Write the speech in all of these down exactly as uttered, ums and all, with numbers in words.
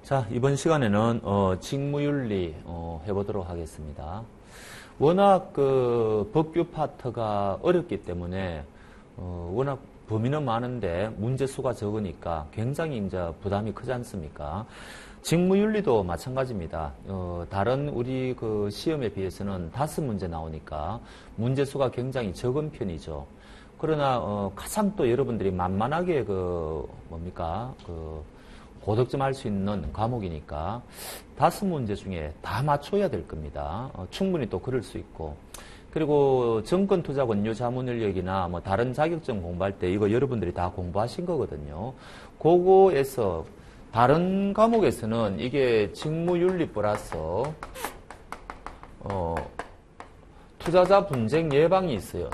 자, 이번 시간에는 어, 직무윤리 어, 해보도록 하겠습니다. 워낙 그 법규 파트가 어렵기 때문에 어, 워낙 범위는 많은데 문제 수가 적으니까 굉장히 이제 부담이 크지 않습니까? 직무윤리도 마찬가지입니다. 어, 다른 우리 그 시험에 비해서는 다섯 문제 나오니까 문제 수가 굉장히 적은 편이죠. 그러나 어, 가장 또 여러분들이 만만하게 그 뭡니까 그 고득점 할 수 있는 과목이니까 다섯 문제 중에 다 맞춰야 될 겁니다. 어, 충분히 또 그럴 수 있고. 그리고 정권투자 권유 자문인력이나 뭐 다른 자격증 공부할 때 이거 여러분들이 다 공부하신 거거든요. 그거에서 다른 과목에서는 이게 직무윤리 플러스 어, 투자자 분쟁 예방이 있어요.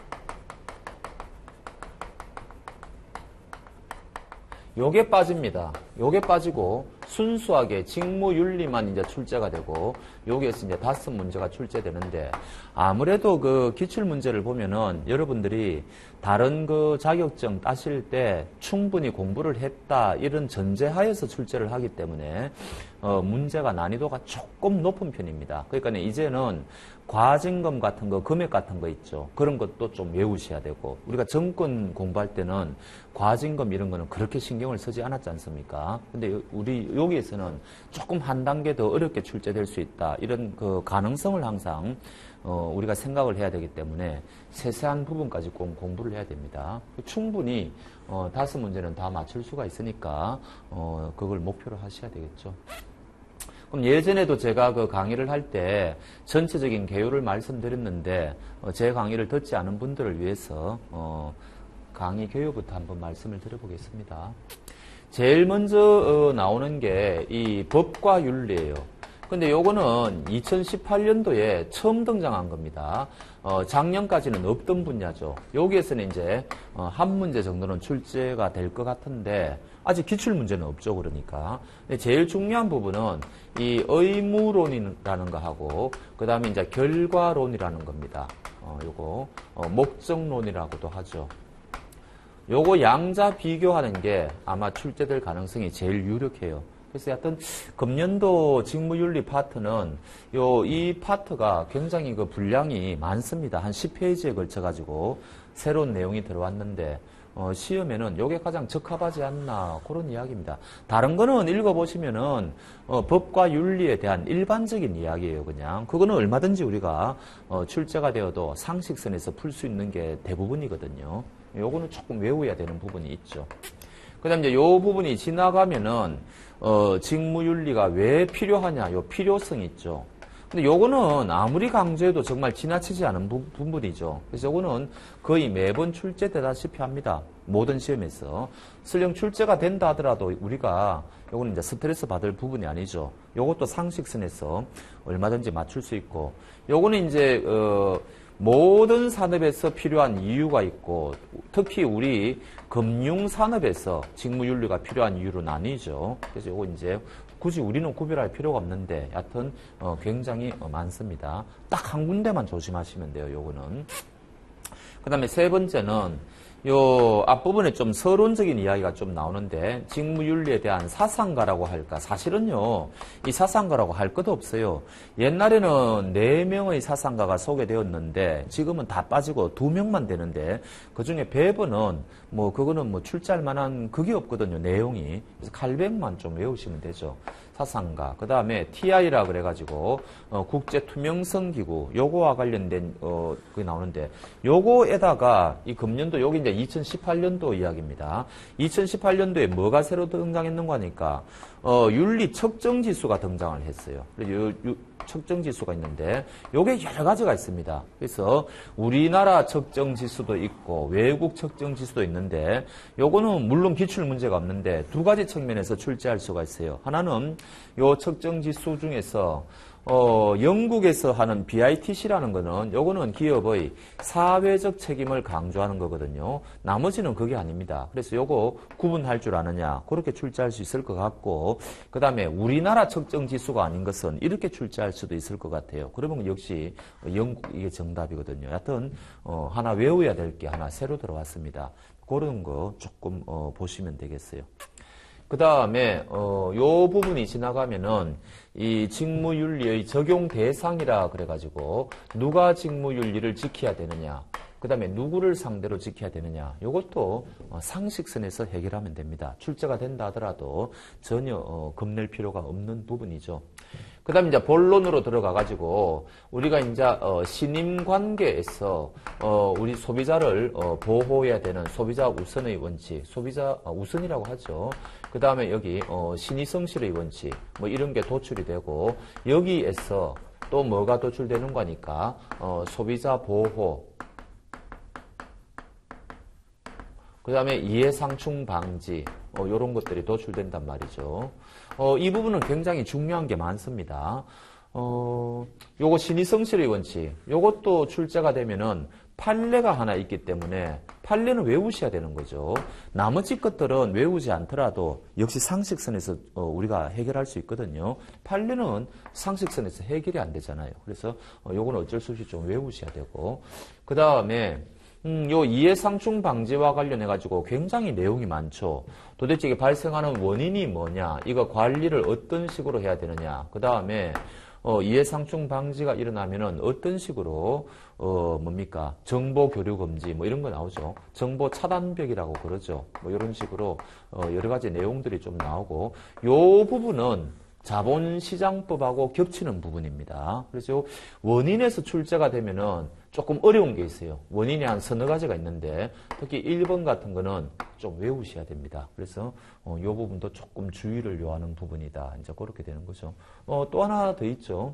요게 빠집니다. 요게 빠지고 순수하게 직무윤리만 이제 출제가 되고 여기에서 이제 다섯 문제가 출제되는데 아무래도 그 기출 문제를 보면은 여러분들이 다른 그 자격증 따실 때 충분히 공부를 했다 이런 전제하에서 출제를 하기 때문에 어 문제가 난이도가 조금 높은 편입니다. 그러니까 이제는 과징금 같은 거, 금액 같은 거 있죠. 그런 것도 좀 외우셔야 되고 우리가 정권 공부할 때는 과징금 이런 거는 그렇게 신경을 쓰지 않았지 않습니까? 근데 우리 여기에서는 조금 한 단계 더 어렵게 출제될 수 있다. 이런 그 가능성을 항상 어 우리가 생각을 해야 되기 때문에 세세한 부분까지 꼭 공부를 해야 됩니다. 충분히 어 다섯 문제는 다 맞출 수가 있으니까 어 그걸 목표로 하셔야 되겠죠. 그럼 예전에도 제가 그 강의를 할 때 전체적인 개요를 말씀드렸는데 어 제 강의를 듣지 않은 분들을 위해서 어 강의 개요부터 한번 말씀을 드려보겠습니다. 제일 먼저 어 나오는 게 이 법과 윤리예요. 근데 요거는 이천십팔 년도에 처음 등장한 겁니다. 어, 작년까지는 없던 분야죠. 여기에서는 이제 어, 한 문제 정도는 출제가 될 것 같은데 아직 기출 문제는 없죠. 그러니까 근데 제일 중요한 부분은 이 의무론이라는 거 하고 그 다음에 이제 결과론이라는 겁니다. 어, 요거 어, 목적론이라고도 하죠. 요거 양자 비교하는 게 아마 출제될 가능성이 제일 유력해요. 그래서 하여튼 금년도 직무윤리 파트는 요 이 파트가 굉장히 그 분량이 많습니다. 한 십 페이지에 걸쳐 가지고 새로운 내용이 들어왔는데 어 시험에는 요게 가장 적합하지 않나 그런 이야기입니다. 다른 거는 읽어보시면은 어 법과 윤리에 대한 일반적인 이야기예요. 그냥 그거는 얼마든지 우리가 어 출제가 되어도 상식선에서 풀 수 있는 게 대부분이거든요. 요거는 조금 외워야 되는 부분이 있죠. 그 다음 이제 요 부분이 지나가면은, 어, 직무윤리가 왜 필요하냐, 요 필요성 있죠. 근데 요거는 아무리 강조해도 정말 지나치지 않은 부, 부분이죠. 그래서 요거는 거의 매번 출제되다시피 합니다. 모든 시험에서. 설령 출제가 된다 하더라도 우리가 요거는 이제 스트레스 받을 부분이 아니죠. 요것도 상식선에서 얼마든지 맞출 수 있고, 요거는 이제, 어, 모든 산업에서 필요한 이유가 있고 특히 우리 금융산업에서 직무윤리가 필요한 이유로 나뉘죠. 그래서 이거 이제 굳이 우리는 구별할 필요가 없는데 여하튼 어 굉장히 어 많습니다. 딱 한 군데만 조심하시면 돼요. 요거는. 그 다음에 세 번째는 요 앞부분에 좀 서론적인 이야기가 좀 나오는데 직무윤리에 대한 사상가라고 할까? 사실은요 이 사상가라고 할 것도 없어요. 옛날에는 네 명의 사상가가 소개되었는데 지금은 다 빠지고 두 명만 되는데 그중에 배번은 뭐 그거는 뭐 출제할 만한 그게 없거든요. 내용이. 그래서 칼뱅만 좀 외우시면 되죠. 사상가. 그 다음에 티아이라 그래가지고 어, 국제투명성기구 요거와 관련된 어 그게 나오는데 요거에다가 이 금년도 여기 이제 이천십팔 년도 이야기입니다. 이천십팔 년도에 뭐가 새로 등장했는가 하니까 어 윤리 측정 지수가 등장을 했어요. 요, 요 측정 지수가 있는데 요게 여러 가지가 있습니다. 그래서 우리나라 측정 지수도 있고 외국 측정 지수도 있는데 요거는 물론 기출 문제가 없는데 두 가지 측면에서 출제할 수가 있어요. 하나는 요 측정 지수 중에서 어, 영국에서 하는 비아이티씨라는 거는 요거는 기업의 사회적 책임을 강조하는 거거든요. 나머지는 그게 아닙니다. 그래서 요거 구분할 줄 아느냐 그렇게 출제할 수 있을 것 같고 그 다음에 우리나라 측정 지수가 아닌 것은 이렇게 출제할 수도 있을 것 같아요. 그러면 역시 영국 이게 정답이거든요. 하여튼 어, 하나 외워야 될 게 하나 새로 들어왔습니다. 그런 거 조금 어, 보시면 되겠어요. 그 다음에 어, 요 부분이 지나가면은 이 직무윤리의 적용 대상이라 그래가지고 누가 직무윤리를 지켜야 되느냐, 그 다음에 누구를 상대로 지켜야 되느냐, 요것도 어, 상식선에서 해결하면 됩니다. 출제가 된다 하더라도 전혀 어, 겁낼 필요가 없는 부분이죠. 그 다음에 이제 본론으로 들어가가지고 우리가 이제 어, 신임 관계에서 어, 우리 소비자를 어, 보호해야 되는 소비자 우선의 원칙, 소비자 어, 우선이라고 하죠. 그 다음에 여기 어, 신의성실의 원칙, 뭐 이런 게 도출이 되고, 여기에서 또 뭐가 도출되는 거니까 어, 소비자 보호, 그 다음에 이해상충 방지, 어, 이런 것들이 도출된단 말이죠. 어, 이 부분은 굉장히 중요한 게 많습니다. 어, 요거 신의성실의 원칙, 요것도 출제가 되면은 판례가 하나 있기 때문에 판례는 외우셔야 되는 거죠. 나머지 것들은 외우지 않더라도 역시 상식선에서 어, 우리가 해결할 수 있거든요. 판례는 상식선에서 해결이 안 되잖아요. 그래서 어, 요거는 어쩔 수 없이 좀 외우셔야 되고, 그 다음에 음, 요 이해상충 방지와 관련해가지고 굉장히 내용이 많죠. 도대체 이게 발생하는 원인이 뭐냐, 이거 관리를 어떤 식으로 해야 되느냐, 그 다음에 어, 이해상충 방지가 일어나면은 어떤 식으로 어, 뭡니까, 정보 교류 금지 뭐 이런 거 나오죠. 정보 차단벽이라고 그러죠. 뭐 이런 식으로 어, 여러 가지 내용들이 좀 나오고, 요 부분은 자본시장법하고 겹치는 부분입니다. 그래서 원인에서 출제가 되면은 조금 어려운 게 있어요. 원인이 한 서너 가지가 있는데 특히 일 번 같은 거는 좀 외우셔야 됩니다. 그래서 어, 이 부분도 조금 주의를 요하는 부분이다. 이제 그렇게 되는 거죠. 어, 또 하나 더 있죠.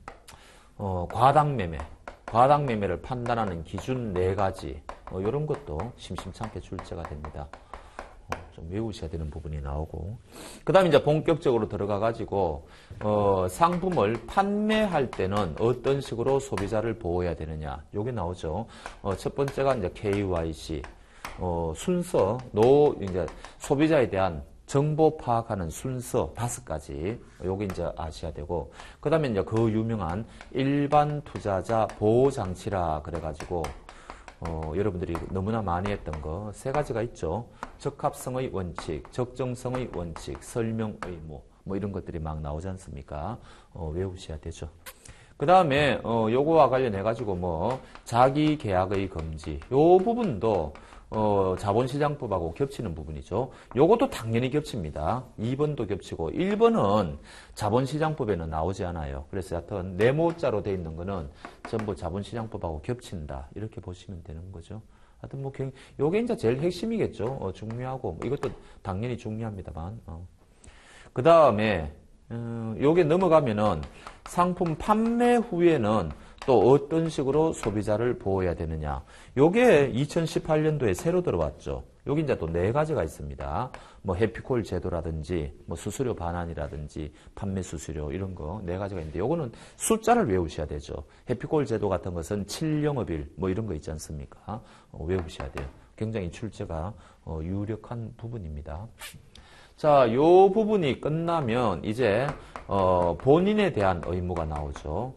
어, 과당매매. 과당매매를 판단하는 기준 네 가지. 어, 이런 것도 심심찮게 출제가 됩니다. 좀 외우셔야 되는 부분이 나오고, 그 다음에 이제 본격적으로 들어가가지고, 어, 상품을 판매할 때는 어떤 식으로 소비자를 보호해야 되느냐, 요게 나오죠. 어, 첫 번째가 이제 케이와이씨, 어, 순서, 노, 이제 소비자에 대한 정보 파악하는 순서 다섯 가지, 요게 이제 아셔야 되고, 그 다음에 이제 그 유명한 일반 투자자 보호장치라 그래가지고, 어, 여러분들이 너무나 많이 했던 거 세 가지가 있죠. 적합성의 원칙, 적정성의 원칙, 설명 의무, 뭐 이런 것들이 막 나오지 않습니까? 어, 외우셔야 되죠. 그 다음에 어, 요거와 관련해 가지고 뭐 자기 계약의 금지, 요 부분도 어, 자본시장법하고 겹치는 부분이죠. 요것도 당연히 겹칩니다. 이 번도 겹치고 일 번은 자본시장법에는 나오지 않아요. 그래서 여하튼 네모자로 돼 있는 거는 전부 자본시장법하고 겹친다. 이렇게 보시면 되는 거죠. 하여튼 뭐 요게 이제 제일 핵심이겠죠. 어, 중요하고 뭐 이것도 당연히 중요합니다만. 어. 그 다음에 음, 요게 넘어가면은 상품 판매 후에는 또 어떤 식으로 소비자를 보호해야 되느냐. 요게 이천십팔 년도에 새로 들어왔죠. 여기 이제 또 네 가지가 있습니다. 뭐 해피콜 제도라든지, 뭐 수수료 반환이라든지, 판매 수수료 이런 거 네 가지가 있는데, 요거는 숫자를 외우셔야 되죠. 해피콜 제도 같은 것은 칠 영업일 뭐 이런 거 있지 않습니까? 어, 외우셔야 돼요. 굉장히 출제가 어, 유력한 부분입니다. 자, 요 부분이 끝나면 이제 어, 본인에 대한 의무가 나오죠.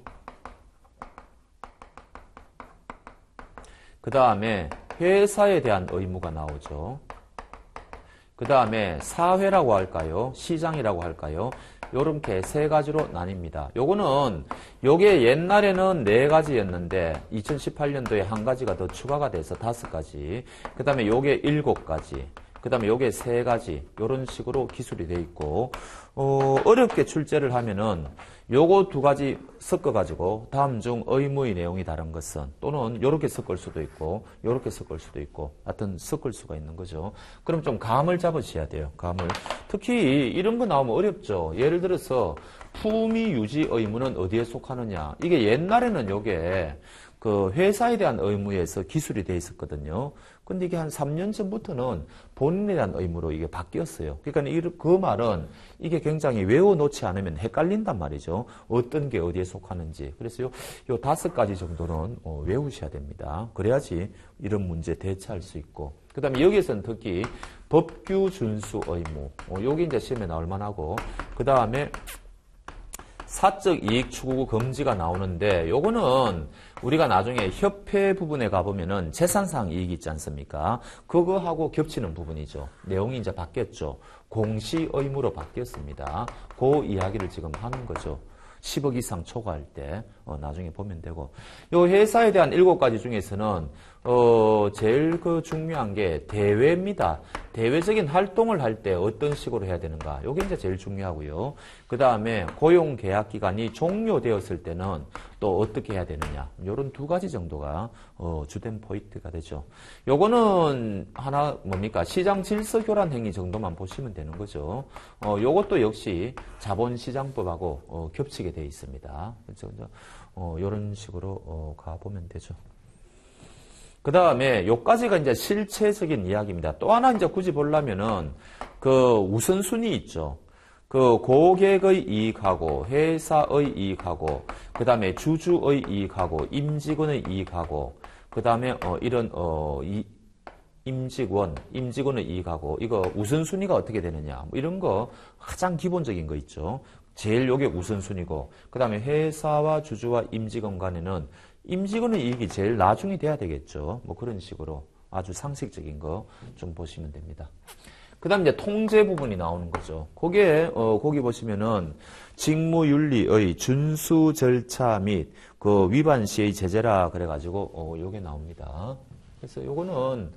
그 다음에 회사에 대한 의무가 나오죠. 그 다음에 사회라고 할까요? 시장이라고 할까요? 요렇게 세 가지로 나뉩니다. 요거는, 요게 옛날에는 네 가지였는데, 이천십팔 년도에 한 가지가 더 추가가 돼서 다섯 가지. 그 다음에 요게 일곱 가지. 그 다음에 요게 세 가지. 요런 식으로 기술이 돼 있고, 어, 어렵게 출제를 하면은 요거 두 가지 섞어가지고 다음 중 의무의 내용이 다른 것은, 또는 요렇게 섞을 수도 있고 요렇게 섞을 수도 있고, 하여튼 섞을 수가 있는 거죠. 그럼 좀 감을 잡으셔야 돼요. 감을. 특히 이런 거 나오면 어렵죠. 예를 들어서 품위 유지 의무는 어디에 속하느냐. 이게 옛날에는 요게 그 회사에 대한 의무에서 기술이 돼 있었거든요. 근데 이게 한 삼 년 전부터는 본인에 대한 의무로 이게 바뀌었어요. 그러니까 그 말은 이게 굉장히 외워놓지 않으면 헷갈린단 말이죠. 어떤 게 어디에 속하는지. 그래서 요, 요 다섯 가지 정도는 어, 외우셔야 됩니다. 그래야지 이런 문제 대처할 수 있고. 그 다음에 여기에서는 특히 법규 준수 의무. 어, 여기 이제 시험에 나올 만하고. 그 다음에 사적 이익 추구 금지가 나오는데 요거는 우리가 나중에 협회 부분에 가보면은 재산상 이익이 있지 않습니까? 그거하고 겹치는 부분이죠. 내용이 이제 바뀌었죠. 공시 의무로 바뀌었습니다. 그 이야기를 지금 하는 거죠. 십억 이상 초과할 때 어, 나중에 보면 되고, 요 회사에 대한 일곱 가지 중에서는 어, 제일 그 중요한 게 대외입니다. 대외적인 활동을 할 때 어떤 식으로 해야 되는가, 요게 이제 제일 중요하고요. 그 다음에 고용 계약 기간이 종료되었을 때는 또 어떻게 해야 되느냐, 요런 두 가지 정도가 어, 주된 포인트가 되죠. 요거는 하나 뭡니까, 시장 질서 교란 행위 정도만 보시면 되는 거죠. 어, 요것도 역시 자본시장법하고 어, 겹치게 돼 있습니다. 그렇죠? 어, 요런 식으로 어, 가보면 되죠. 그 다음에 요까지가 이제 실체적인 이야기입니다. 또 하나 이제 굳이 보려면은 그 우선순위 있죠. 그 고객의 이익하고 회사의 이익하고 그 다음에 주주의 이익하고 임직원의 이익하고 그 다음에 어 이런 어 이 임직원, 임직원의 이익하고 이거 우선순위가 어떻게 되느냐, 뭐 이런 거 가장 기본적인 거 있죠. 제일 요게 우선순위고, 그 다음에 회사와 주주와 임직원 간에는 임직원의 이익이 제일 나중이 돼야 되겠죠. 뭐 그런 식으로 아주 상식적인 거 좀 보시면 됩니다. 그 다음 이제 통제 부분이 나오는 거죠. 거기에, 어, 거기 보시면은 직무윤리의 준수 절차 및 그 위반 시의 제재라 그래가지고, 어, 요게 나옵니다. 그래서 요거는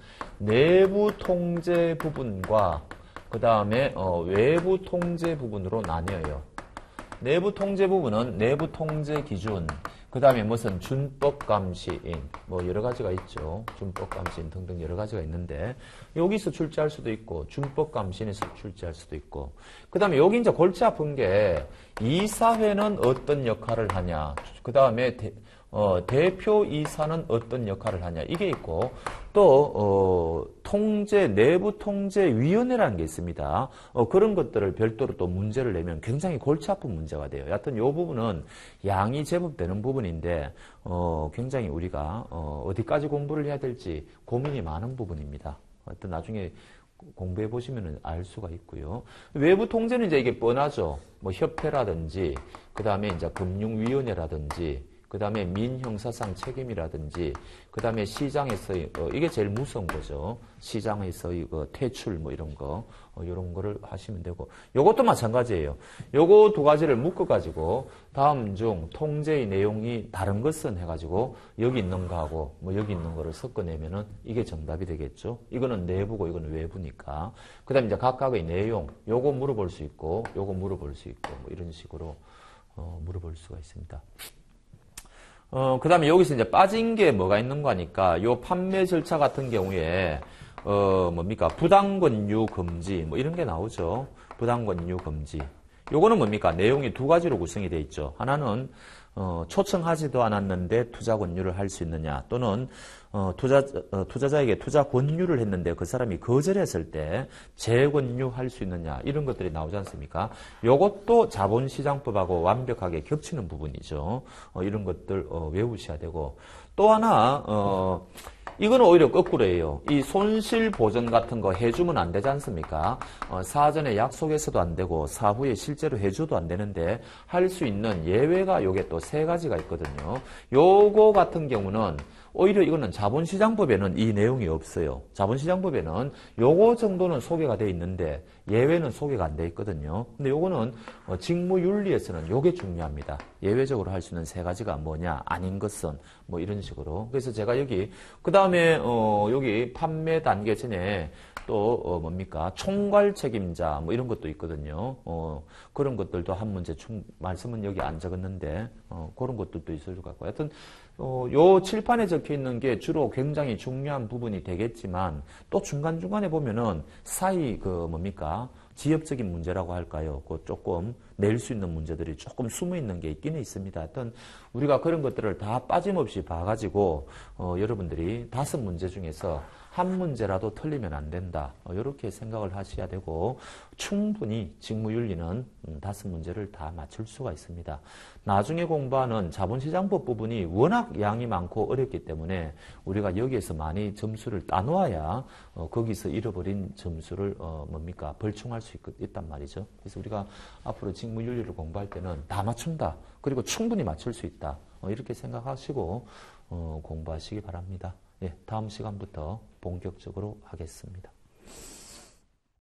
내부 통제 부분과 그 다음에, 어, 외부 통제 부분으로 나뉘어요. 내부 통제 부분은 내부 통제 기준, 그 다음에 무슨 준법감시인, 뭐 여러 가지가 있죠. 준법감시인 등등 여러 가지가 있는데, 여기서 출제할 수도 있고, 준법감시인에서 출제할 수도 있고, 그 다음에 여기 이제 골치 아픈 게, 이사회는 어떤 역할을 하냐, 그 다음에 어, 대표이사는 어떤 역할을 하냐, 이게 있고, 또, 어, 통제, 내부 통제위원회라는 게 있습니다. 어, 그런 것들을 별도로 또 문제를 내면 굉장히 골치 아픈 문제가 돼요. 여하튼 이 부분은 양이 제법 되는 부분인데, 어, 굉장히 우리가, 어, 어디까지 공부를 해야 될지 고민이 많은 부분입니다. 하여튼 나중에 공부해 보시면 알 수가 있고요. 외부 통제는 이제 이게 뻔하죠. 뭐 협회라든지, 그 다음에 이제 금융위원회라든지, 그 다음에 민형사상 책임이라든지, 그 다음에 시장에서의, 어, 이게 제일 무서운 거죠. 시장에서의 그 퇴출, 뭐 이런 거, 어, 이런 거를 하시면 되고, 요것도 마찬가지예요. 요거 두 가지를 묶어가지고, 다음 중 통제의 내용이 다른 것은 해가지고, 여기 있는 거하고, 뭐 여기 있는 거를 섞어내면은 이게 정답이 되겠죠. 이거는 내부고, 이거는 외부니까. 그 다음에 이제 각각의 내용, 요거 물어볼 수 있고, 요거 물어볼 수 있고, 뭐 이런 식으로, 어, 물어볼 수가 있습니다. 어, 그 다음에 여기서 이제 빠진 게 뭐가 있는 거니까, 요 판매 절차 같은 경우에, 어, 뭡니까, 부당권유 금지, 뭐 이런 게 나오죠. 부당권유 금지. 요거는 뭡니까, 내용이 두 가지로 구성이 되어 있죠. 하나는, 어, 초청하지도 않았는데 투자 권유를 할 수 있느냐, 또는, 어, 투자, 어, 투자자에게 투자 권유를 했는데 그 사람이 거절했을 때 재권유할 수 있느냐, 이런 것들이 나오지 않습니까? 요것도 자본시장법하고 완벽하게 겹치는 부분이죠. 어, 이런 것들, 어, 외우셔야 되고. 또 하나, 어, 이거는 오히려 거꾸로예요. 이 손실 보전 같은 거 해주면 안 되지 않습니까? 어, 사전에 약속해서도 안 되고 사후에 실제로 해줘도 안 되는데 할 수 있는 예외가 요게 또 세 가지가 있거든요. 요거 같은 경우는 오히려 이거는 자본시장법에는 이 내용이 없어요. 자본시장법에는 요거 정도는 소개가 돼 있는데 예외는 소개가 안 돼 있거든요. 근데 요거는 어, 직무윤리에서는 요게 중요합니다. 예외적으로 할 수 있는 세 가지가 뭐냐, 아닌 것은 뭐 이런 식으로. 그래서 제가 여기 그 다음에 어, 여기 판매 단계 전에 또 어, 뭡니까, 총괄 책임자 뭐 이런 것도 있거든요. 어, 그런 것들도 한 문제 총 말씀은 여기 안 적었는데 어, 그런 것들도 있을 것 같고. 하여튼 어, 요 칠판에 적혀 있는 게 주로 굉장히 중요한 부분이 되겠지만 또 중간중간에 보면은 사이 그 뭡니까, 지엽적인 문제라고 할까요? 그 조금 낼 수 있는 문제들이 조금 숨어 있는 게 있기는 있습니다. 하여튼 우리가 그런 것들을 다 빠짐없이 봐가지고 어, 여러분들이 다섯 문제 중에서 한 문제라도 틀리면 안 된다. 이렇게 생각을 하셔야 되고 충분히 직무윤리는 다섯 문제를 다 맞출 수가 있습니다. 나중에 공부하는 자본시장법 부분이 워낙 양이 많고 어렵기 때문에 우리가 여기에서 많이 점수를 따놓아야 어, 거기서 잃어버린 점수를 어, 뭡니까 벌충할 수 있, 있단 말이죠. 그래서 우리가 앞으로 직무윤리를 공부할 때는 다 맞춘다. 그리고 충분히 맞출 수 있다. 어, 이렇게 생각하시고 어, 공부하시기 바랍니다. 예, 다음 시간부터 본격적으로 하겠습니다.